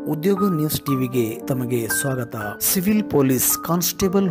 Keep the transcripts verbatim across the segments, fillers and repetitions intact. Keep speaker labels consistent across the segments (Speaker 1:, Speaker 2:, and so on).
Speaker 1: ಉದ್ಯೋಗ ನ್ಯೂಸ್ ಟಿವಿಗೆ ತಮಗೆ ಸ್ವಾಗತ. ಸಿವಿಲ್ ಪೊಲೀಸ್ ಕಾನ್ಸ್ಟೇಬಲ್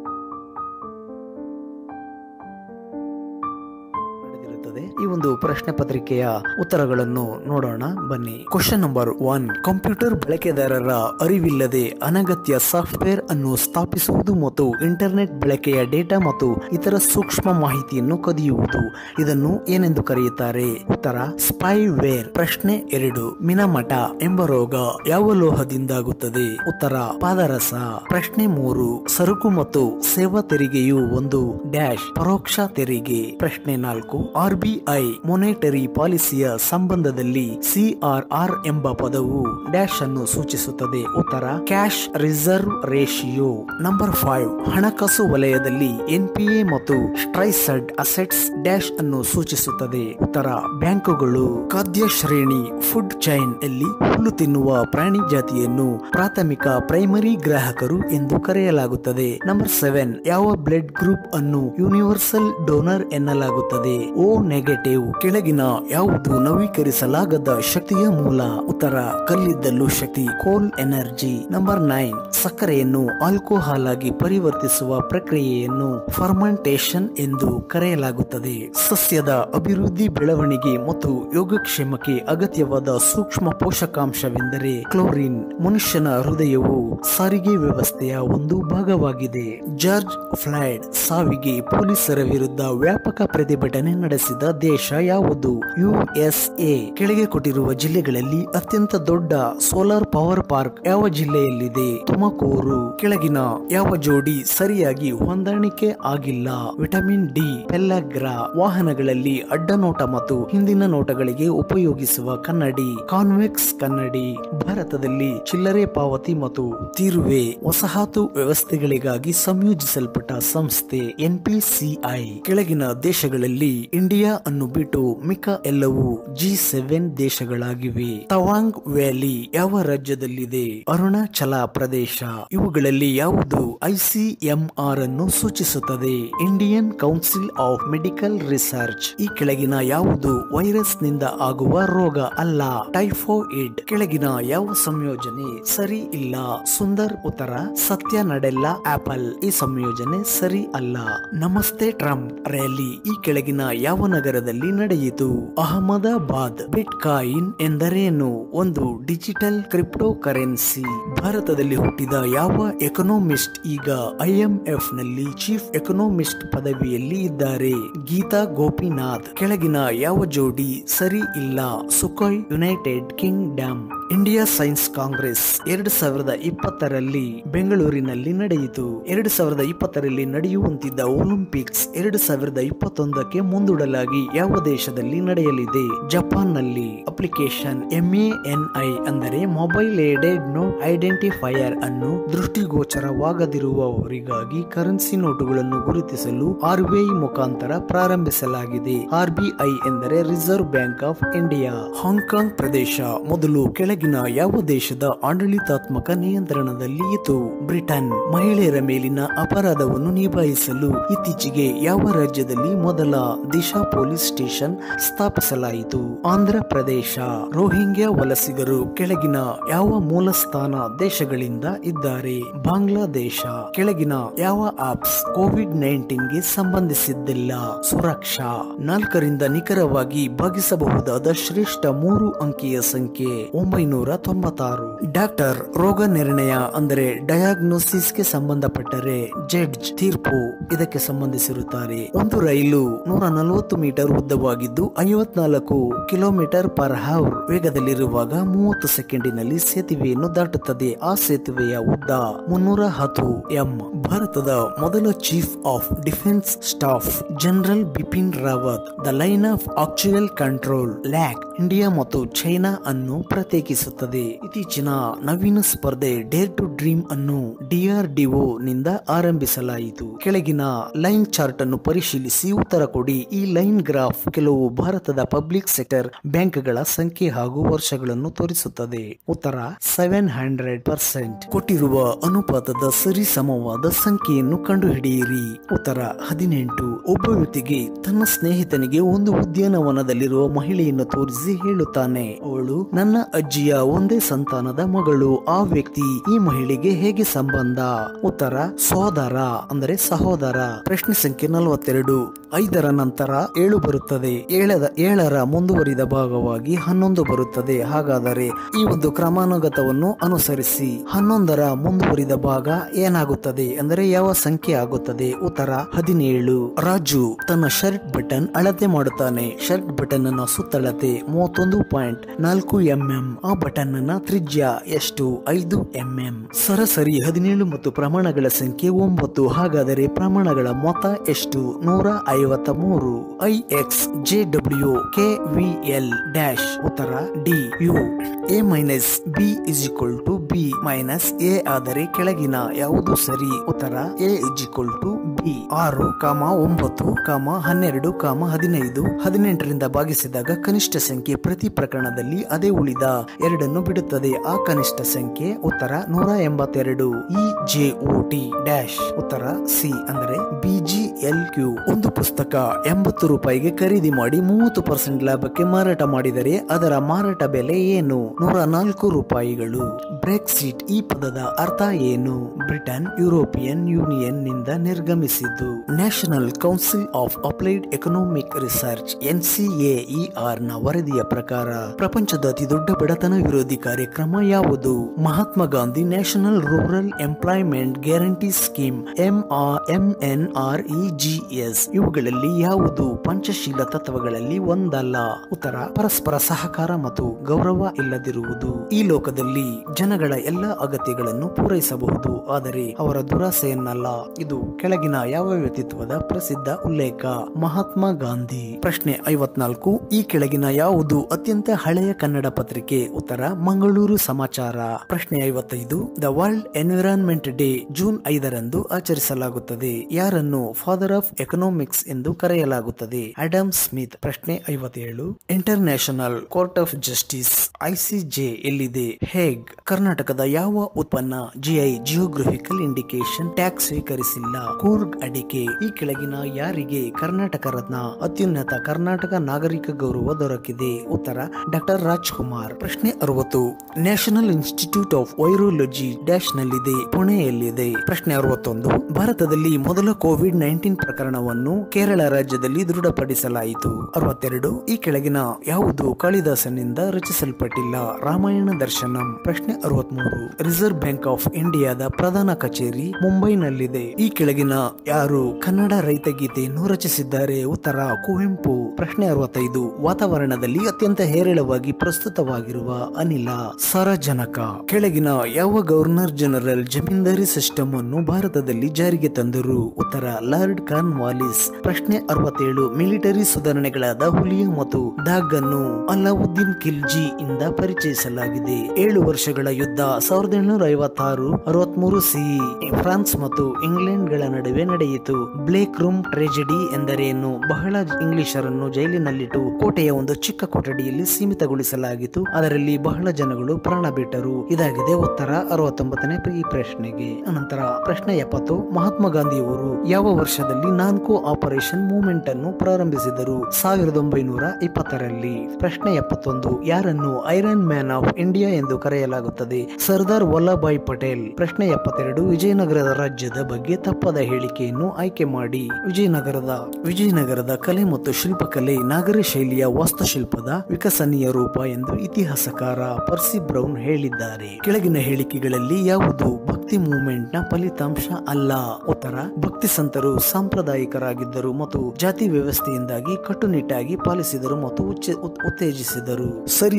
Speaker 1: ಈ ಒಂದು ಪ್ರಶ್ನೆ ಪತ್ರಿಕೆಯ ಉತ್ತರಗಳನ್ನು ನೋಡೋಣ ಬನ್ನಿ. ಕ್ವಶನ್ ನಂಬರ್ ಒನ್, ಕಂಪ್ಯೂಟರ್ ಬಳಕೆದಾರರ ಅರಿವಿಲ್ಲದೆ ಅನಗತ್ಯ ಸಾಫ್ಟ್ವೇರ್ ಅನ್ನು ಸ್ಥಾಪಿಸುವುದು ಮತ್ತು ಇಂಟರ್ನೆಟ್ ಬಳಕೆಯ ಡೇಟಾ ಮತ್ತು ಇತರ ಸೂಕ್ಷ್ಮ ಮಾಹಿತಿಯನ್ನು ಕದಿಯುವುದು, ಇದನ್ನು ಏನೆಂದು ಕರೆಯುತ್ತಾರೆ? ಉತ್ತರ ಸ್ಪೈವೇರ್. ಪ್ರಶ್ನೆ ಎರಡು, ಮಿನಮಟ ಎಂಬ ರೋಗ ಯಾವ ಲೋಹದಿಂದಾಗುತ್ತದೆ? ಉತ್ತರ ಪಾದರಸ. ಪ್ರಶ್ನೆ ಮೂರು, ಸರಕು ಮತ್ತು ಸೇವಾ ತೆರಿಗೆಯು ಒಂದು ಡ್ಯಾಶ್ ಪರೋಕ್ಷ ತೆರಿಗೆ. ಪ್ರಶ್ನೆ ನಾಲ್ಕು, ಆರ್ ಬಿ ಐ ಮೊನೆಟರಿ ಪಾಲಿಸಿಯ ಸಂಬಂಧದಲ್ಲಿ ಸಿ ಆರ್ ಆರ್ ಎಂಬ ಪದವು ಡ್ಯಾಶ್ ಅನ್ನು ಸೂಚಿಸುತ್ತದೆ? ಉತ್ತರ cash reserve ratio. Number five, ಹಣಕಾಸು ವಲಯದಲ್ಲಿ ಎನ್ ಪಿ ಎ ಮತ್ತು ಸ್ಟ್ರೈಸಡ್ ಅಸೆಟ್ಸ್ ಡ್ಯಾಶ್ ಅನ್ನು ಸೂಚಿಸುತ್ತದೆ? ಉತ್ತರ ಬ್ಯಾಂಕುಗಳು. ಖಾದ್ಯ ಶ್ರೇಣಿ ಫುಡ್ ಚೈನ್ ಅಲ್ಲಿ ಹುಲ್ಲು ತಿನ್ನುವ ಪ್ರಾಣಿ ಜಾತಿಯನ್ನು ಪ್ರಾಥಮಿಕ ಪ್ರೈಮರಿ ಗ್ರಾಹಕರು ಎಂದು ಕರೆಯಲಾಗುತ್ತದೆ. ನಂಬರ್ ಸೆವೆನ್, ಯಾವ ಬ್ಲಡ್ ಗ್ರೂಪ್ ಅನ್ನು ಯೂನಿವರ್ಸಲ್ ಡೋನರ್ ಎನ್ನಲಾಗುತ್ತದೆ? O negative. ಕೆಳಗಿನ ಯಾವುದು ನವೀಕರಿಸಲಾಗದ ಶಕ್ತಿಯ ಮೂಲ? ಉತ್ತರ ಕಲ್ಲಿದ್ದಲು ಶಕ್ತಿ, ಕೋಲ್ ಎನರ್ಜಿ. ನಂಬರ್ ನೈನ್, ಸಕ್ಕರೆಯನ್ನು ಆಲ್ಕೋಹಾಲ್ ಆಗಿ ಪರಿವರ್ತಿಸುವ ಪ್ರಕ್ರಿಯೆಯನ್ನು ಫರ್ಮೆಂಟೇಷನ್ ಎಂದು ಕರೆಯಲಾಗುತ್ತದೆ. ಸಸ್ಯದ ಅಭಿವೃದ್ಧಿ, ಬೆಳವಣಿಗೆ ಮತ್ತು ಯೋಗಕ್ಷೇಮಕ್ಕೆ ಅಗತ್ಯವಾದ ಸೂಕ್ಷ್ಮ ಪೋಷಕಾಂಶವೆಂದರೆ ಕ್ಲೋರಿನ್. ಮನುಷ್ಯನ ಹೃದಯವು ಸಾರಿಗೆ ವ್ಯವಸ್ಥೆಯ ಒಂದು ಭಾಗವಾಗಿದೆ. ಜಾರ್ಜ್ ಫ್ಲಾಯ್ಡ್ ಸಾವಿಗೆ ಪೊಲೀಸರ ವಿರುದ್ಧ ವ್ಯಾಪಕ ಪ್ರತಿಭಟನೆ ನಡೆಸಿದ ದೇಶ ಯಾವುದು? U S A. ಕೆಳಗೆ ಕೊಟ್ಟಿರುವ ಜಿಲ್ಲೆಗಳಲ್ಲಿ ಅತ್ಯಂತ ದೊಡ್ಡ ಸೋಲಾರ್ ಪವರ್ ಪಾರ್ಕ್ ಯಾವ ಜಿಲ್ಲೆಯಲ್ಲಿದೆ? ತುಮಕೂರು. ಕೆಳಗಿನ ಯಾವ ಜೋಡಿ ಸರಿಯಾಗಿ ಹೊಂದಾಣಿಕೆ ಆಗಿಲ್ಲ? Vitamin D, pellagra. ವಾಹನಗಳಲ್ಲಿ ಅಡ್ಡನೋಟ ಮತ್ತು ಹಿಂದಿನ ನೋಟಗಳಿಗೆ ಉಪಯೋಗಿಸುವ ಕನ್ನಡಿ ಕಾನ್ವೆಕ್ಸ್ ಕನ್ನಡಿ. ಭಾರತದಲ್ಲಿ ಚಿಲ್ಲರೆ ಪಾವತಿ ಮತ್ತು ತೀರುವೆ ವಸಾಹತು ವ್ಯವಸ್ಥೆಗಳಿಗಾಗಿ ಸಂಯೋಜಿಸಲ್ಪಟ್ಟ ಸಂಸ್ಥೆ ಎನ್ ಪಿ ಸಿ ಐ. ಕೆಳಗಿನ ದೇಶಗಳಲ್ಲಿ ಇಂಡಿಯಾ ಅನ್ನು ಬಿಟ್ಟು ಮಿಕ್ಕ ಎಲ್ಲವೂ ಜಿ ಸೆವೆನ್ ದೇಶಗಳಾಗಿವೆ. ತವಾಂಗ್ ವ್ಯಾಲಿ ಯಾವ ರಾಜ್ಯದಲ್ಲಿದೆ? ಅರುಣಾಚಲ ಪ್ರದೇಶ. ಇವುಗಳಲ್ಲಿ ಯಾವುದು ಐ ಸಿ ಎಂ ಆರ್ ಅನ್ನು ಸೂಚಿಸುತ್ತದೆ? Indian Council of Medical Research. ಈ ಕೆಳಗಿನ ಯಾವುದು ವೈರಸ್ ನಿಂದ ಆಗುವ ರೋಗ ಅಲ್ಲ? ಟೈಫಾಯ್ಡ್. ಕೆಳಗಿನ ಯಾವ ಸಂಯೋಜನೆ ಸರಿ ಇಲ್ಲ? ಸುಂದರ್. ಉತ್ತರ ಸತ್ಯ ನಡೆಲ್ಲ ಆಪಲ್. ಈ ಸಂಯೋಜನೆ ಸರಿ ಅಲ್ಲ. ನಮಸ್ತೆ ಟ್ರಂಪ್ ರ್ಯಾಲಿ ಈ ಕೆಳಗಿನ ಯಾವ ನಗರದಲ್ಲಿ ನಡೆಯಿತು? ಅಹಮದಾಬಾದ್. ಬಿಟ್ ಕಾಯಿನ್ ಎಂದರೇನು? ಒಂದು ಡಿಜಿಟಲ್ ಕ್ರಿಪ್ಟೋ ಕರೆನ್ಸಿ. ಭಾರತದಲ್ಲಿ ಹುಟ್ಟಿದ ಯಾವ ಎಕನಾಮಿಸ್ಟ್ ಈಗ ಐ ಎಂ ಎಫ್ ನಲ್ಲಿ ಚೀಫ್ ಎಕನಾಮಿಸ್ಟ್ ಪದವಿಯಲ್ಲಿ ಇದ್ದಾರೆ? ಗೀತಾ ಗೋಪಿನಾಥ್. ಕೆಳಗಿನ ಯಾವ ಜೋಡಿ ಸರಿ ಇಲ್ಲ? Sukhoi United Kingdom. India Science Congress ಎರಡು ಸಾವಿರದ ಇಪ್ಪತ್ತರಲ್ಲಿ ಬೆಂಗಳೂರಿನಲ್ಲಿ ನಡೆಯಿತು. ಎರಡು ಸಾವಿರದ ಇಪ್ಪತ್ತರಲ್ಲಿ ನಡೆಯುವಂತಿದ್ದ ಒಲಿಂಪಿಕ್ಸ್ ಎರಡು ಸಾವಿರದ ಇಪ್ಪತ್ತೊಂದಕ್ಕೆ ಮುಂದೂಡಲಾಗಿ ಯಾವ ದೇಶದಲ್ಲಿ ನಡೆಯಲಿದೆ? ಜಪಾನ್ ನಲ್ಲಿ. Application M A N I ಅಂದರೆ ಮೊಬೈಲ್ ಏಡೆಡ್ ನೋಟ್ ಐಡೆಂಟಿಫೈಯರ್ ಅನ್ನು ದೃಷ್ಟಿಗೋಚರವಾಗದಿರುವವರಿಗಾಗಿ ಕರೆನ್ಸಿ ನೋಟುಗಳನ್ನು ಗುರುತಿಸಲು ಆರ್ ಬಿ ಐ ಮುಖಾಂತರ ಪ್ರಾರಂಭಿಸಲಾಗಿದೆ. ಆರ್ ಬಿ ಐ ಎಂದರೆ Reserve Bank of India. Hong Kong ಪ್ರದೇಶ ಮೊದಲು ಕೆಳಗಿನ ಯಾವ ದೇಶದ ಆಡಳಿತಾತ್ಮಕ ನಿಯಂತ್ರಣದಲ್ಲಿ ಇತ್ತು? ಬ್ರಿಟನ್. ಮಹಿಳೆಯರ ಮೇಲಿನ ಅಪರಾಧವನ್ನು ನಿಭಾಯಿಸಲು ಇತ್ತೀಚೆಗೆ ಯಾವ ರಾಜ್ಯದಲ್ಲಿ ಮೊದಲ ದಿಶಾ ಪೊಲೀಸ್ ಸ್ಟೇಷನ್ ಸ್ಥಾಪಿಸಲಾಯಿತು? ಆಂಧ್ರ ಪ್ರದೇಶ. ರೋಹಿಂಗ್ಯಾ ವಲಸಿಗರು ಕೆಳಗಿನ ಯಾವ ಮೂಲಸ್ಥಾನ ದೇಶಗಳಿಂದ ಇದ್ದಾರೆ? ಬಾಂಗ್ಲಾದೇಶ. ಕೆಳಗಿನ ಯಾವ ಆಪ್ಸ್ ಕೋವಿಡ್ ನೈನ್ಟೀನ್ ಗೆ ಸಂಬಂಧಿಸಿದ್ದಿಲ್ಲ? ಸುರಕ್ಷಾ. ನಾಲ್ಕರಿಂದ ನಿಖರವಾಗಿ ಭಾಗಿಸಬಹುದಾದ ಶ್ರೇಷ್ಠ ಮೂರು ಅಂಕಿಯ ಸಂಖ್ಯೆ ಒಂಬೈನೂರ ತೊಂಬತ್ತಾರು. ಡಾಕ್ಟರ್ ರೋಗ ನಿರ್ಣಯ ಅಂದರೆ ಡಯಾಗ್ನೋಸಿಸ್ ಗೆ ಸಂಬಂಧಪಟ್ಟರೆ ಜಡ್ಜ್ ತೀರ್ಪು ಇದಕ್ಕೆ ಸಂಬಂಧಿಸಿರುತ್ತಾರೆ. ಒಂದು ರೈಲು ನೂರ ನಲವತ್ತು ಮೀಟರ್ ಉದ್ದವಾಗಿದ್ದು ಐವತ್ನಾಲ್ಕು ಕಿಲೋಮೀಟರ್ ಪರ್ ಅವರ್ ವೇಗದಲ್ಲಿರುವಾಗ ಮೂವತ್ತು ಸೆಕೆಂಡಿನಲ್ಲಿ ಸೇತುವೆಯನ್ನು ದಾಟುತ್ತದೆ. ಆ ಸೇತುವೆಯ ಉದ್ದ ಮುನ್ನೂರ ಹತ್ತು ಎಂ. ಭಾರತದ ಮೊದಲ chief of defence staff general Bipin Rawat the line of actual control LAC India ಮತ್ತು ಚೈನಾ ಅನ್ನು ಪ್ರತ್ಯೇಕಿಸುತ್ತದೆ. ಇತ್ತೀಚಿನ ನವೀನ ಸ್ಪರ್ಧೆ ಡೇರ್ ಟು ಡ್ರೀಮ್ ಅನ್ನು ಡಿ ಆರ್ ಡಿ ಒ ನಿಂದ ಆರಂಭಿಸಲಾಯಿತು. ಕೆಳಗಿನ ಲೈನ್ ಚಾರ್ಟ್ ಅನ್ನು ಪರಿಶೀಲಿಸಿ ಉತ್ತರ ಕೊಡಿ. ಈ ಲೈನ್ ಗ್ರಾಫ್ ಕೆಲವು ಭಾರತದ ಪಬ್ಲಿಕ್ ಸೆಕ್ಟರ್ ಬ್ಯಾಂಕ್ಗಳ ಸಂಖ್ಯೆ ಹಾಗೂ ವರ್ಷಗಳನ್ನು ತೋರಿಸುತ್ತದೆ. ಉತ್ತರ ಸೆವೆನ್ ಹಂಡ್ರೆಡ್ ಪರ್ಸೆಂಟ್. ಕೊಟ್ಟಿರುವ ಅನುಪಾತದ ಸರಿಸಮವಾದ ಸಂಖ್ಯೆಯನ್ನು ಕಂಡುಹಿಡಿಯಿರಿ. ಉತ್ತರ ಹದಿನೆಂಟು. ಒಬ್ಬ ವ್ಯಕ್ತಿಗೆ ತನ್ನ ಸ್ನೇಹಿತನಿಗೆ ಒಂದು ಉದ್ಯಾನವನದಲ್ಲಿರುವ ಮಹಿಳೆಯನ್ನು ತೋರಿಸಿ ಹೇಳುತ್ತಾನೆ, ಅವಳು ನನ್ನ ಅಜ್ಜಿಯ ಒಂದೇ ಸಂತಾನದ ಮಗಳು. ಆ ವ್ಯಕ್ತಿ ಈ ಮಹಿಳೆಗೆ ಹೇಗೆ ಸಂಬಂಧ? ಉತ್ತರ ಸೋದರ ಅಂದರೆ ಸಹೋದರ. ಪ್ರಶ್ನೆ ಸಂಖ್ಯೆ ನಲವತ್ತೆರಡು. ಐದರ ನಂತರ ಏಳು ಬರುತ್ತದೆ, ಏಳದ ಏಳರ ಮುಂದುವರಿದ ಭಾಗವಾಗಿ ಹನ್ನೊಂದು ಬರುತ್ತದೆ. ಹಾಗಾದರೆ ಈ ಒಂದು ಕ್ರಮಾನುಗತವನ್ನು ಅನುಸರಿಸಿ ಹನ್ನೊಂದರ ಮುಂದುವರಿದ ಭಾಗ ಏನಾಗುತ್ತದೆ ಅಂದರೆ ಯಾವ ಸಂಖ್ಯೆ ಆಗುತ್ತದೆ? ಉತ್ತರ ಹದಿನೇಳು. ರಾಜು ತನ್ನ ಶರ್ಟ್ ಬಟನ್ ಅಳತೆ ಮಾಡುತ್ತಾನೆ. ಶರ್ಟ್ ಬಟನ್ ಅನ್ನ ಸುತ್ತಳತೆ ಮೂವತ್ತೊಂದು ಪಾಯಿಂಟ್ ನಾಲ್ಕು ಎಂಎಂ. ಆ ಬಟನ್ ಅನ್ನ ತ್ರಿಜ್ಯ ಎಷ್ಟು? ಐದು ಎಂಎಂ. ಸರಾಸರಿ ಹದಿನೇಳು ಮತ್ತು ಪ್ರಮಾಣಗಳ ಸಂಖ್ಯೆ ಒಂಬತ್ತು. ಹಾಗಾದರೆ ಪ್ರಮಾಣಗಳ ಮೊತ್ತ ಎಷ್ಟು? ನೂರ ಐವತ್ತ ಮೂರು. I X J W K V L dash. ಉತ್ತರ D U. A minus B is equal to B minus A ಆದರೆ ಕೆಳಗಿನ ಯಾವುದು ಸರಿ? ಉತ್ತರ A is equal to B. ಆರು ಕಾಮ ಒಂಬತ್ತು ಕಾಮ ಹನ್ನೆರಡು ಕಾಮ ಹದಿನೈದು ಹದಿನೆಂಟರಿಂದ ಭಾಗಿಸಿದಾಗ ಕನಿಷ್ಠ ಸಂಖ್ಯೆ ಪ್ರತಿ ಪ್ರಕರಣದಲ್ಲಿ ಅದೇ ಉಳಿದ ಎರಡನ್ನು ಬಿಡುತ್ತದೆ. ಆ ಕನಿಷ್ಠ ಸಂಖ್ಯೆ ಉತ್ತರ ನೂರ ಎಂಬತ್ತೆರಡು. E J O T dash. ಉತ್ತರ ಸಿ ಅಂದರೆ ಬಿ ಜಿ ಎಲ್ ಕ್ಯೂ. ಒಂದು ಪುಸ್ತಕ ಎಂಬತ್ತು ರೂಪಾಯಿಗೆ ಖರೀದಿ ಮಾಡಿ ಮೂವತ್ತು ಪರ್ಸೆಂಟ್ ಲಾಭಕ್ಕೆ ಮಾರಾಟ ಮಾಡಿದರೆ ಅದರ ಮಾರಾಟ ಬೆಲೆ ಏನು? ನೂರ ನಾಲ್ಕು ರೂಪಾಯಿಗಳು. ಬ್ರೆಕ್ಸಿಟ್ ಈ ಪದದ ಅರ್ಥ ಏನು? ಬ್ರಿಟನ್ ಯುರೋಪಿಯನ್ ಯೂನಿಯನ್ ನಿಂದ ನಿರ್ಗಮಿಸಿದ್ದು. National Council of Applied Economic Research N C A E R ನ ವರದಿಯ ಪ್ರಕಾರ ಪ್ರಪಂಚದ ಅತಿ ದೊಡ್ಡ ಬಡತನ ವಿರೋಧಿ ಕಾರ್ಯಕ್ರಮ ಯಾವುದು? Mahatma Gandhi National Rural Employment Guarantee Scheme M M N R E G S. ಇವುಗಳಲ್ಲಿ ಯಾವುದು ಪಂಚಶೀಲ ತತ್ವಗಳಲ್ಲಿ ಒಂದಲ್ಲ? ಉತ್ತರ ಪರಸ್ಪರ ಸಹಕಾರ ಮತ್ತು ಗೌರವ ಇಲ್ಲದಿರುವುದು. ಈ ಲೋಕದಲ್ಲಿ ಜನಗಳ ಎಲ್ಲ ಅಗತ್ಯಗಳನ್ನು ಪೂರೈಸಬಹುದು, ಆದರೆ ಅವರ ದುರಾಸೆಯನ್ನಲ್ಲ. ಇದು ಕೆಳಗಿನ ಯಾವ ವ್ಯಕ್ತಿತ್ವದ ಪ್ರಸಿದ್ಧ ಉಲ್ಲೇಖ? ಮಹಾತ್ಮ ಗಾಂಧಿ. ಪ್ರಶ್ನೆ ಐವತ್ನಾಲ್ಕು. ಈ ಕೆಳಗಿನ ಯಾವುದು ಅತ್ಯಂತ ಹಳೆಯ ಕನ್ನಡ ಪತ್ರಿಕೆ? ಉತ್ತರ ಮಂಗಳೂರು ಸಮಾಚಾರ. ಪ್ರಶ್ನೆ ಐವತ್ತೈದು. The World Environment Day June ಐದರಂದು ಆಚರಿಸಲಾಗುತ್ತದೆ. ಯಾರನ್ನು ಫಾದರ್ ಆಫ್ ಎಕನಾಮಿಕ್ಸ್ ಎಂದು ಕರೆಯಲಾಗುತ್ತದೆ? Adam Smith. ಪ್ರಶ್ನೆ ಐವತ್ತೇಳು. International court of justice I C J ಎಲ್ಲಿದೆ? ಹೇಗ್. ಕರ್ನಾಟಕದ ಯಾವ ಉತ್ಪನ್ನ ಜಿಐ ಜಿಯೋಗ್ರಫಿಕಲ್ ಇಂಡಿಕೇಶನ್ ಟ್ಯಾಕ್ಸ್ ಸ್ವೀಕರಿಸಿಲ್ಲ? ಕೂರ್ಗ್ ಅಡಿಕೆ. ಈ ಕೆಳಗಿನ ಯಾರಿಗೆ ಕರ್ನಾಟಕ ರತ್ನ ಅತ್ಯುನ್ನತ ಕರ್ನಾಟಕ ನಾಗರಿಕ ಗೌರವ ದೊರಕಿದೆ? ಉತ್ತರ ಡಾಕ್ಟರ್ ರಾಜ್ಕುಮಾರ್. ಪ್ರಶ್ನೆ ಅರವತ್ತು. National Institute of Virology dash ನಲ್ಲಿದೆ? ಪುಣೆಯಲ್ಲಿದೆ. ಪ್ರಶ್ನೆ ಅರವತ್ತೊಂದು. ಭಾರತದಲ್ಲಿ ಮೊದಲ ಕೋವಿಡ್ ನೈನ್ಟೀನ್ ಪ್ರಕರಣವನ್ನು ಕೇರಳ ರಾಜ್ಯದಲ್ಲಿ ದೃಢಪಡಿಸಲಾಯಿತು. ಅರವತ್ತೆರಡು. ಈ ಕೆಳಗಿನ ಯಾವುದು ಕಾಳಿದಾಸನಿಂದ ರಚಿಸಲ್ಪಟ್ಟಿಲ್ಲ? ರಾಮಾಯಣ ದರ್ಶನಂ. ಪ್ರಶ್ನೆ ಅರವತ್ಮೂರು. ರಿಸರ್ವ್ ಬ್ಯಾಂಕ್ ಆಫ್ ಇಂಡಿಯಾದ ಪ್ರಧಾನ ಕಚೇರಿ ಮುಂಬೈನಲ್ಲಿದೆ. ಈ ಕೆಳಗಿನ ಯಾರು ಕನ್ನಡ ರೈತಗೀತೆಯನ್ನು ರಚಿಸಿದ್ದಾರೆ? ಉತ್ತರ ಕುವೆಂಪು. ಪ್ರಶ್ನೆ ಅರವತ್ತೈದು. ವಾತಾವರಣದಲ್ಲಿ ಅತ್ಯಂತ ಹೇರಳವಾಗಿ ಪ್ರಸ್ತುತವಾಗಿರುವ ಅನಿಲ? ಸಾರಜನಕ. ಕೆಳಗಿನ ಯಾವ ಗವರ್ನರ್ ಜನರಲ್ ಜಮೀನ್ದಾರಿ ಸಿಸ್ಟಮ್ ಅನ್ನು ಭಾರತದಲ್ಲಿ ಜಾರಿಗೆ ತಂದರು? ಉತ್ತರ ಲಾರ್ಡ್ ಕಾರ್ನ್ ವಾಲಿಸ್. ಪ್ರಶ್ನೆ ಅರವತ್ತೇಳು. ಮಿಲಿಟರಿ ಸುಧಾರಣೆಗಳಾದ ಹುಲಿಯಾ ಮತ್ತು ದಾಗ್ ಅನ್ನು ಅಲಾವುದ್ದೀನ್ ಖಿಲ್ಜಿ ಇಂದ ಪರಿಚಯಿಸಲಾಗಿದೆ. ಏಳು ವರ್ಷಗಳ ಯುದ್ಧ ಸಾವಿರದ ಏಳ್ನೂರ ಐವತ್ತಾರು ಅರವತ್ಮೂರು ಸಿಇ ಫ್ರಾನ್ಸ್ ಮತ್ತು ಇಂಗ್ಲೆಂಡ್ ಗಳ ನಡುವೆ ನಡೆಯಿತು. ಬ್ಲೇಕ್ ರೂಮ್ ಟ್ರೆಜಿಡಿ ಎಂದರೇನು? ಬಹಳ ಇಂಗ್ಲಿಷರನ್ನು ಜೈಲಿನಲ್ಲಿಟ್ಟು ಕೋಟೆಯ ಒಂದು ಚಿಕ್ಕ ಕೊಠಡಿಯಲ್ಲಿ ಸೀಮಿತಗೊಳಿಸಲಾಗಿತ್ತು. ಅದರಲ್ಲಿ ಬಹಳ ಜನಗಳು ಪ್ರಾಣ ಬಿಟ್ಟರು. ಇದಾಗಿದೆ ಉತ್ತರ ಅರವತ್ತೊಂಬತ್ತನೇ ಈ ಪ್ರಶ್ನೆಗೆ. ಅನಂತರ ಪ್ರಶ್ನೆ ಎಪ್ಪತ್ತು. ಮಹಾತ್ಮ ಗಾಂಧಿಯವರು ಯಾವ ವರ್ಷದಲ್ಲಿ ನಾಲ್ಕು ಆಪರೇಷನ್ ಮೂವ್ಮೆಂಟ್ ಅನ್ನು ಪ್ರಾರಂಭಿಸಿದರು? ಸಾವಿರದ ಒಂಬೈನೂರ ಇಪ್ಪತ್ತರಲ್ಲಿ. ಪ್ರಶ್ನೆ ಎಪ್ಪತ್ತೊಂದು. ಯಾರನ್ನು ಐರನ್ ಮ್ಯಾನ್ ಆಫ್ ಇಂಡಿಯಾ ಎಂದು ಕರೆಯಲಾಗುತ್ತದೆ? ಸರ್ದಾರ್ ವಲ್ಲಭಾಯ್ ಪಟೇಲ್. ಪ್ರಶ್ನೆ ಎಪ್ಪತ್ತೆರಡು. ವಿಜಯನಗರದ ರಾಜ್ಯದ ಬಗ್ಗೆ ತಪ್ಪಾದ ಹೇಳಿಕೆಯನ್ನು ಆಯ್ಕೆ ಮಾಡಿ. ವಿಜಯನಗರದ ವಿಜಯನಗರದ ಕಲೆ ಮತ್ತು ಶಿಲ್ಪಕಲೆ ನಾಗರ ಶೈಲಿಯ ವಾಸ್ತುಶಿಲ್ಪದ ವಿಕಸನೀಯ ರೂಪ ಎಂದು ಇತಿಹಾಸಕಾರ ಪರ್ಸಿ ಬ್ರೌನ್ ಹೇಳಿದ್ದಾರೆ. ಕೆಳಗಿನ ಹೇಳಿಕೆಗಳಲ್ಲಿ ಯಾವುದು ಭಕ್ತಿ ಮೂವ್ಮೆಂಟ್ ನ ಫಲಿತಾಂಶ ಅಲ್ಲ? ಉತ್ತರ ಭಕ್ತಿ ಸಂತರು ಸಾಂಪ್ರದಾಯಿಕರಾಗಿದ್ದರು ಮತ್ತು ಜಾತಿ ವ್ಯವಸ್ಥೆಯಿಂದಾಗಿ ಕಟ್ಟುನಿಟ್ಟಾಗಿ ಪಾಲಿಸಿದರು ಮತ್ತು ಉತ್ತೇಜಿಸಿದರು. ಸರಿಯಾದ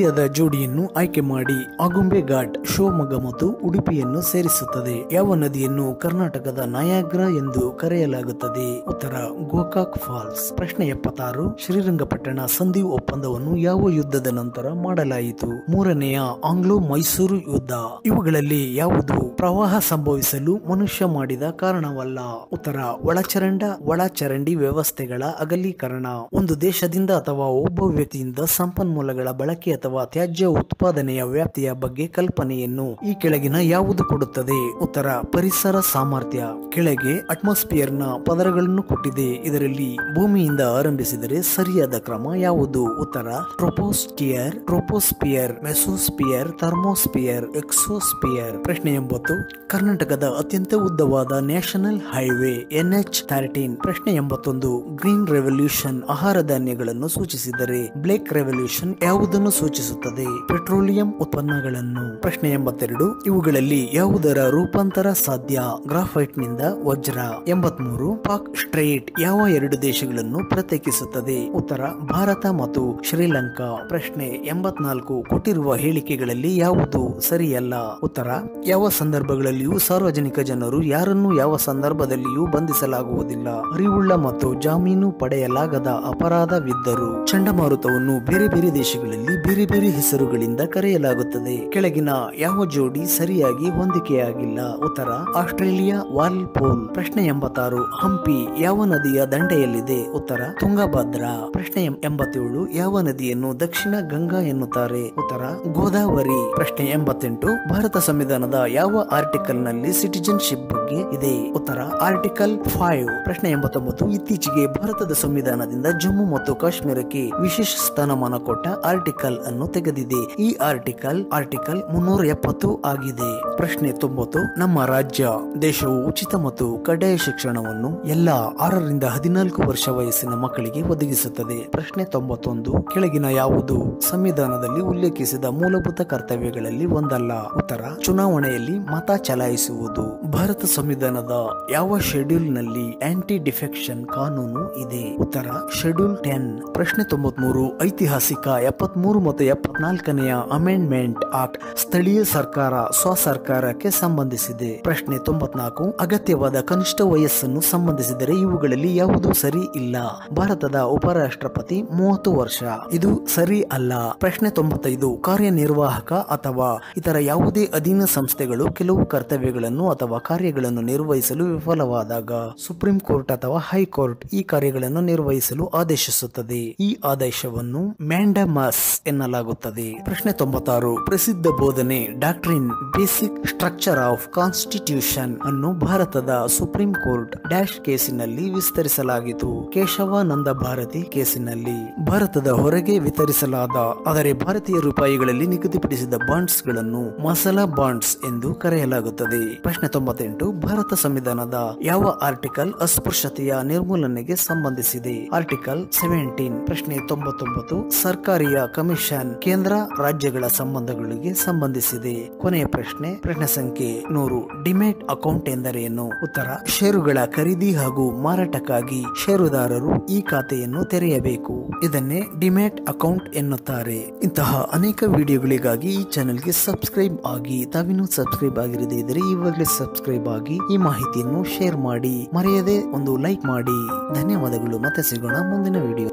Speaker 1: ಜೋಡಿಯನ್ನು ಆಯ್ಕೆ ಮಾಡಿ. ಆಗುಂಬೆ ಘಾಟ್ ಶಿವಮೊಗ್ಗ ಮತ್ತು ಉಡುಪಿಯನ್ನು ಸೇರಿಸುತ್ತದೆ. ಯಾವ ನದಿಯನ್ನು ಕರ್ನಾಟಕದ ನಯಾಗ್ರಾ ಎಂದು ಕರೆಯಲಾಗುತ್ತದೆ? ಉತ್ತರ ಗೋಕಾಕ್ ಫಾಲ್ಸ್. ಪ್ರಶ್ನೆ ಎಪ್ಪತ್ತಾರು. ಶ್ರೀರಂಗಪಟ್ಟಣ ಸಂಧಿ ಒಪ್ಪಂದವನ್ನು ಯಾವ ಯುದ್ಧದ ನಂತರ ಮಾಡಲಾಯಿತು? ಮೂರನೆಯ ಆಂಗ್ಲೋ ಮೈಸೂರು ಯುದ್ಧ. ಇವುಗಳಲ್ಲಿ ಯಾವುದು ಪ್ರವಾಹ ಸಂಭವಿಸಲು ಮನುಷ್ಯ ಮಾಡಿದ ಕಾರಣವಲ್ಲ? ಉತ್ತರ ಒಳಚರಂಡ ಒಳಚರಂಡಿ ವ್ಯವಸ್ಥೆಗಳ ಅಗಲೀಕರಣ. ಒಂದು ದೇಶದಿಂದ ಅಥವಾ ಒಬ್ಬ ವ್ಯಕ್ತಿಯಿಂದ ಸಂಪನ್ಮೂಲಗಳ ಬಳಕೆ ಅಥವಾ ತ್ಯಾಜ್ಯ ಉತ್ಪಾದನೆಯ ವ್ಯಾಪ್ತಿಯ ಬಗ್ಗೆ ಕಲ್ಪನೆಯನ್ನು ಈ ಕೆಳಗಿನ ಯಾವುದು ಕೊಡುತ್ತದೆ? ಉತ್ತರ ಪರಿಸರ ಸಾಮರ್ಥ್ಯ. ಕೆಳಗೆ ಅಟ್ಮಾಸ್ಫಿಯರ್ ನ ಪದರಗಳನ್ನು ಕೊಟ್ಟಿದೆ. ಇದರಲ್ಲಿ ಭೂಮಿಯಿಂದ ಆರಂಭಿಸಿದರೆ ಸರಿಯಾದ ಕ್ರಮ ಯಾವುದು? ಉತ್ತರ troposphere, troposphere, mesosphere, thermosphere, exosphere. ಪ್ರಶ್ನೆ ಎಂಬತ್ತು. ಕರ್ನಾಟಕದ ಅತ್ಯಂತ ಉದ್ದವಾದ national highway N H thirteen. ಪ್ರಶ್ನೆ ಎಂಬತ್ತೊಂದು. ಗ್ರೀನ್ ರೆವಲ್ಯೂಷನ್ ಆಹಾರ ಧಾನ್ಯಗಳನ್ನು ಸೂಚಿಸಿದರೆ ಬ್ಲಾಕ್ ರೆವಲ್ಯೂಷನ್ ಯಾವುದನ್ನು ಸೂಚಿಸುತ್ತದೆ? ಪೆಟ್ರೋಲಿಯಂ ಉತ್ಪನ್ನಗಳನ್ನು. ಪ್ರಶ್ನೆ ಎಂಬತ್ತೆರಡು. ಇವುಗಳಲ್ಲಿ ಯಾವುದರ ರೂಪಾಂತರ ಸಾಧ್ಯ? ಗ್ರಾಫೈಟ್ ನಿಂದ ವಜ್ರ. ಎಂಬತ್ಮೂರು. ಪಾಕ್ ಸ್ಟ್ರೈಟ್ ಯಾವ ಎರಡು ದೇಶಗಳನ್ನು ಪ್ರತ್ಯೇಕಿಸುತ್ತದೆ? ಉತ್ತರ ಭಾರತ ಮತ್ತು ಶ್ರೀಲಂಕಾ. ಪ್ರಶ್ನೆ ಎಂಬತ್ನಾಲ್ಕು. ಕೊಟ್ಟಿರುವ ಹೇಳಿಕೆಗಳಲ್ಲಿ ಯಾವುದು ಸರಿಯಲ್ಲ? ಉತ್ತರ ಯಾವ ಸಂದರ್ಭಗಳಲ್ಲಿಯೂ ಸಾರ್ವಜನಿಕ ಜನರು ಯಾರನ್ನು ಯಾವ ಸಂದರ್ಭದಲ್ಲಿಯೂ ಬಂಧಿಸಲಾಗುವುದಿಲ್ಲ. ಅರಿವುಳ್ಳ ಮತ್ತು ಜಾಮೀನು ಪಡೆಯಲಾಗದ ಅಪರಾಧವಿದ್ದರು. ಚಂಡಮಾರುತವನ್ನು ಬೇರೆ ಬೇರೆ ದೇಶಗಳಲ್ಲಿ ಬೇರೆ ಬೇರೆ ಹೆಸರುಗಳಿಂದ ಕರೆಯಲಾಗುತ್ತದೆ. ಕೆಳಗಿನ ಯಾವ ಜೋಡಿ ಸರಿಯಾಗಿ ಹೊಂದಿಕೆಯಾಗಿಲ್ಲ? ಉತ್ತರ ಆಸ್ಟ್ರೇಲಿಯಾ ವಾಲ್ ಪೋಲ್. ಪ್ರಶ್ನೆ ಎಂಬತ್ತಾರು. ಹಂಪಿ ಯಾವ ನದಿಯ ದಂಡೆಯಲ್ಲಿದೆ? ಉತ್ತರ ತುಂಗಭದ್ರಾ. ಪ್ರಶ್ನೆ ಎಂಬತ್ತೇಳು. ಯಾವ ನದಿಯನ್ನು ದಕ್ಷಿಣ ಗಂಗಾ ಎನ್ನುತ್ತಾರೆ? ಉತ್ತರ ಗೋದಾವರಿ. ಪ್ರಶ್ನೆ ಎಂಬತ್ತೆಂಟು. ಭಾರತ ಸಂವಿಧಾನದ ಯಾವ ಆರ್ಟಿಕಲ್ ನಲ್ಲಿ ಸಿಟಿಜನ್ಶಿಪ್ ಬಗ್ಗೆ ಇದೆ? ಉತ್ತರ ಆರ್ಟಿಕಲ್ ಫೈವ್. ಪ್ರಶ್ನೆ ಎಂಬತ್ತೊಂಬತ್ತು. ಇತ್ತೀಚೆಗೆ ಭಾರತದ ಸಂವಿಧಾನದಿಂದ ಜಮ್ಮು ಮತ್ತು ಕಾಶ್ಮೀರಕ್ಕೆ ವಿಶೇಷ ಸ್ಥಾನಮಾನ ಕೊಟ್ಟ ಆರ್ಟಿಕಲ್ ಅನ್ನು ತೆಗೆದಿದೆ. ಈ ಆರ್ಟಿಕಲ್ ಆರ್ಟಿಕಲ್ ಮುನ್ನೂರ ಎಪ್ಪತ್ತು ಆಗಿದೆ. ಪ್ರಶ್ನೆ ತೊಂಬತ್ತು. ನಮ್ಮ ರಾಜ್ಯ ದೇಶವು ಉಚಿತ ಮತ್ತು ಕಡ್ಡಾಯ ಶಿಕ್ಷಣವನ್ನು ಎಲ್ಲಾ ಆರರಿಂದ ಹದಿನಾಲ್ಕು ವರ್ಷ ವಯಸ್ಸಿನ ಮಕ್ಕಳಿಗೆ ಒದಗಿಸುತ್ತದೆ. ಪ್ರಶ್ನೆ ತೊಂಬತ್ತೊಂದು. ಕೆಳಗಿನ ಯಾವುದು ಸಂವಿಧಾನದಲ್ಲಿ ಉಲ್ಲೇಖಿಸಿದ ಮೂಲಭೂತ ಕರ್ತವ್ಯಗಳಲ್ಲಿ ಒಂದಲ್ಲ? ಉತ್ತರ ಚುನಾವಣೆಯಲ್ಲಿ ಮತ ಚಲಾಯಿಸುವುದು. ಭಾರತ ಸಂವಿಧಾನದ ಯಾವ ಶೆಡ್ಯೂಲ್ ನಲ್ಲಿ ಆಂಟಿ ಡಿಫೆಕ್ಷನ್ ಕಾನೂನು ಇದೆ? ಉತ್ತರ ಶೆಡ್ಯೂಲ್ ಟೆನ್. ಪ್ರಶ್ನೆ ತೊಂಬತ್ಮೂರು. ಐತಿಹಾಸಿಕ ಎಪ್ಪತ್ಮೂರು ಮತ್ತು ಎಪ್ಪತ್ನಾಲ್ಕನೆಯ ಅಮೆಂಡ್ಮೆಂಟ್ ಆಕ್ಟ್ ಸ್ಥಳೀಯ ಸರ್ಕಾರ ಸ್ವ ಸರ್ಕಾರಕ್ಕೆ ಸಂಬಂಧಿಸಿದೆ. ಪ್ರಶ್ನೆ ತೊಂಬತ್ನಾಲ್ಕು. ಅಗತ್ಯವಾದ ಕನಿಷ್ಠ ವಯಸ್ಸನ್ನು ಸಂಬಂಧಿಸಿದರೆ ಇವುಗಳಲ್ಲಿ ಯಾವುದು ಸರಿ ಇಲ್ಲ? ಭಾರತದ ಉಪರಾಷ್ಟ್ರಪತಿ ಮೂವತ್ತು ವರ್ಷ. ಇದು ಸರಿ ಅಲ್ಲ. ಪ್ರಶ್ನೆ ತೊಂಬತ್ತೈದು. ಕಾರ್ಯನಿರ್ವಾಹಕ ಅಥವಾ ಇತರ ಯಾವುದೇ ಅಧೀನ ಸಂಸ್ಥೆಗಳು ಕೆಲವು ಕರ್ತವ್ಯಗಳನ್ನು ಅಥವಾ ಕಾರ್ಯಗಳನ್ನು ನಿರ್ವಹಿಸಲು ವಿಫಲವಾದಾಗ ಸುಪ್ರೀಂ ಕೋರ್ಟ್ ಅಥವಾ ಹೈಕೋರ್ಟ್ ಈ ಕಾರ್ಯಗಳನ್ನು ನಿರ್ವಹಿಸಲು ಆದೇಶಿಸುತ್ತದೆ. ಈ ಆದೇಶವನ್ನು ಮ್ಯಾಂಡಮಸ್ ಎನ್ನಲಾಗುತ್ತದೆ. ಪ್ರಶ್ನೆ ತೊಂಬತ್ತಾರು. ಪ್ರಸಿದ್ಧ ಬೋಧನೆ doctrine basic structure of constitution ಅನ್ನು ಭಾರತದ ಸುಪ್ರೀಂ ಕೋರ್ಟ್ ಡ್ಯಾಶ್ ಕೇಸಿನಲ್ಲಿ ವಿಸ್ತರಿಸಲಾಗಿತ್ತು. ಕೇಶವಾನಂದ ಭಾರತಿ ಕೇಸಿನಲ್ಲಿ. ಭಾರತದ ಹೊರಗೆ ವಿತರಿಸಲಾದ ಆದರೆ ಭಾರತೀಯ ರೂಪಾಯಿಗಳಲ್ಲಿ ನಿಗದಿಪಡಿಸಿದ ಬಾಂಡ್ಸ್ ಗಳನ್ನು ಮಸಾಲಾ ಬಾಂಡ್ಸ್ ಎಂದು ಕರೆಯಲಾಗುತ್ತದೆ. ಪ್ರಶ್ನೆ ತೊಂಬತ್ತೆಂಟು. ಭಾರತ ಸಂವಿಧಾನದ ಯಾವ ಆರ್ಟಿಕಲ್ ಅಸ್ಪೃಶ್ಯತೆಯ ನಿರ್ಮೂಲನೆಗೆ ಸಂಬಂಧಿಸಿದೆ? Article seventeen. ಪ್ರಶ್ನೆ ತೊಂಬತ್ತೊಂಬತ್ತು. ಸರ್ಕಾರಿಯ ಕಮಿಷನ್ ಕೇಂದ್ರ ರಾಜ್ಯಗಳ ಸಂಬಂಧಗಳಿಗೆ ಸಂಬಂಧಿಸಿದೆ. ಕೊನೆಯ ಪ್ರಶ್ನೆ ಪ್ರಶ್ನೆ ಸಂಖ್ಯೆ ನೂರು. ಡಿಮ್ಯಾಟ್ ಅಕೌಂಟ್ ಎಂದರೇನು? ಉತ್ತರ ಷೇರುಗಳ ಖರೀದಿ ಹಾಗೂ ಮಾರಾಟಕ್ಕಾಗಿ ಷೇರುದಾರರು ಈ ಖಾತೆಯನ್ನು ತೆರೆಯಬೇಕು. ಇದನ್ನೇ ಡಿಮ್ಯಾಟ್ ಅಕೌಂಟ್ ಎನ್ನುತ್ತಾರೆ. ಇಂತಹ ಅನೇಕ ವಿಡಿಯೋಗಳಿಗಾಗಿ ಈ ಚಾನೆಲ್ಗೆ ಸಬ್ಸ್ಕ್ರೈಬ್ ಆಗಿ. ತಾವಿನ್ನೂ ಸಬ್ಸ್ಕ್ರೈಬ್ ಆಗಿರದೇ ಇದ್ದರೆ ಇವಾಗಲೇ ಸಬ್ಸ್ಕ್ರೈಬ್ ಆಗಿ ಈ ಮಾಹಿತಿಯನ್ನು ಶೇರ್ ಮಾಡಿ. ಮರೆಯದೆ ಒಂದು ಲೈಕ್ ಮಾಡಿ. ಧನ್ಯವಾದಗಳು. ಮತ್ತೆ ಸಿಗೋಣ ಮುಂದಿನ ವಿಡಿಯೋ.